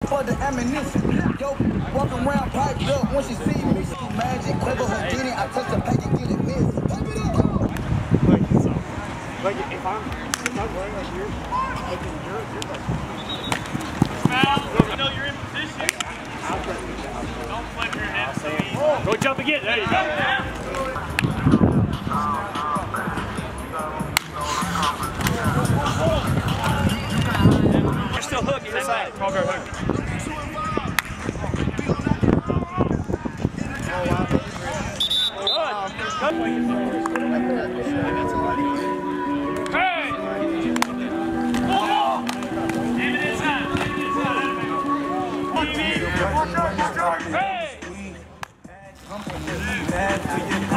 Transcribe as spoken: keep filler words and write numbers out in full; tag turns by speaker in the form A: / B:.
A: For the ammunition, yo, walk around piped up when she see me. She magic, clever Houdini. I touch the pack and get it missed. Pump it up.
B: Like, so, like if I'm if I'm going like you're like you're you're like.
C: Foul. You know you're in position. Don't flip your head. So go jump again. There you go. You're still hooking inside. Go, go, hook. Hey! Oh! Give it inside. Give it inside. Hey!